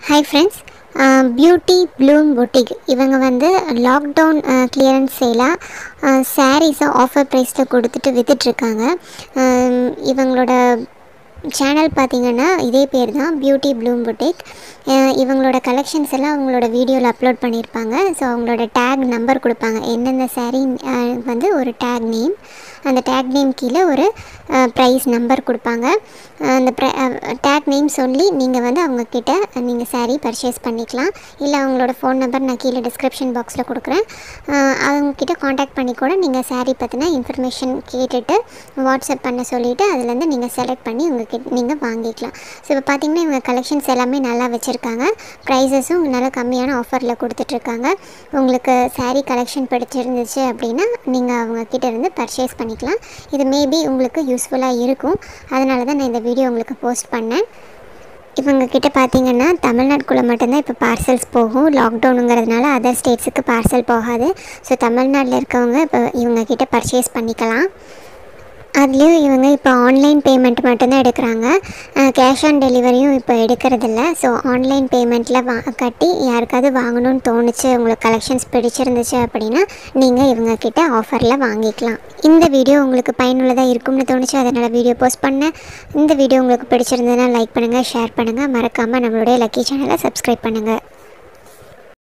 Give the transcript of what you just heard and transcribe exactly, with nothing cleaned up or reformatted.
Hi friends, uh, Beauty Bloom Boutique இவங்க வந்து lockdown clearance சேலாக சாரீஸை ஆஃபர் ப்ரைஸில் கொடுத்துட்டு விற்றுட்ருக்காங்க. இவங்களோட சேனல் பார்த்திங்கன்னா இதே பேர் தான், பியூட்டி ப்ளூம் புட்டிக். இவங்களோட கலெக்ஷன்ஸ் எல்லாம் அவங்களோட வீடியோவில் அப்லோட் பண்ணியிருப்பாங்க. ஸோ அவங்களோட டேக் நம்பர் கொடுப்பாங்க. எந்தெந்த சாரீ வந்து ஒரு டேக் நேம், அந்த டேக் நேம் கீழே ஒரு ப்ரைஸ் நம்பர் கொடுப்பாங்க. அந்த ப்ரை டேக் நேம் சொல்லி நீங்கள் வந்து அவங்கக்கிட்ட நீங்கள் சாரீ பர்ச்சேஸ் பண்ணிக்கலாம். இல்லை அவங்களோட ஃபோன் நம்பர் நான் கீழே டிஸ்கிரிப்ஷன் பாக்ஸில் கொடுக்குறேன். அவங்கக்கிட்ட காண்டாக்ட் பண்ணி கூட நீங்கள் சாரீ பற்றின இன்ஃபர்மேஷன் கேட்டுட்டு வாட்ஸ்அப் பண்ண சொல்லிவிட்டு அதுலேருந்து நீங்கள் செலக்ட் பண்ணி உங்கள் கிட்ட நீங்கள் வாங்கிக்கலாம். ஸோ இப்போ பார்த்திங்கன்னா இவங்க கலெக்ஷன்ஸ் எல்லாமே நல்லா வச்சுருக்காங்க. ப்ரைஸஸும் நல்லா கம்மியான ஆஃபரில் கொடுத்துட்ருக்காங்க. உங்களுக்கு சாரீ கலெக்ஷன் பிடிச்சிருந்துச்சு அப்படின்னா நீங்கள் அவங்கக்கிட்ட இருந்து பர்ச்சேஸ் பண்ணிக்கலாம். இது மேபி உங்களுக்கு யூஸ்ஃபுல்லாக இருக்கும். அதனால தான் நான் இந்த வீடியோ உங்களுக்கு போஸ்ட் பண்ணேன். இவங்கக்கிட்ட பார்த்திங்கன்னா தமிழ்நாட்டுக்குள்ளே மட்டும்தான் இப்போ பார்சல்ஸ் போகும். லாக்டவுனுங்கிறதுனால அதர் ஸ்டேட்ஸுக்கு பார்சல் போகாது. ஸோ தமிழ்நாட்டில் இருக்கவங்க இப்போ இவங்கக்கிட்ட பர்ச்சேஸ் பண்ணிக்கலாம். அதுலேயும் இவங்க இப்போ ஆன்லைன் பேமெண்ட் மட்டும்தான் எடுக்கிறாங்க. கேஷ் ஆன் டெலிவரியும் இப்போ எடுக்கிறதில்ல. ஸோ ஆன்லைன் பேமெண்ட்டில் வா கட்டி யாருக்காவது வாங்கணும்னு தோணுச்சு, உங்களுக்கு கலெக்ஷன்ஸ் பிடிச்சிருந்துச்சு அப்படின்னா நீங்கள் இவங்கக்கிட்ட ஆஃபரில் வாங்கிக்கலாம். இந்த வீடியோ உங்களுக்கு பயனுள்ளதாக இருக்கும்னு தோணுச்சு, அதனால் வீடியோ போஸ்ட் பண்ணேன். இந்த வீடியோ உங்களுக்கு பிடிச்சிருந்ததுன்னா லைக் பண்ணுங்கள், ஷேர் பண்ணுங்கள். மறக்காமல் நம்மளுடைய லக்கி சேனலை சப்ஸ்கிரைப் பண்ணுங்கள்.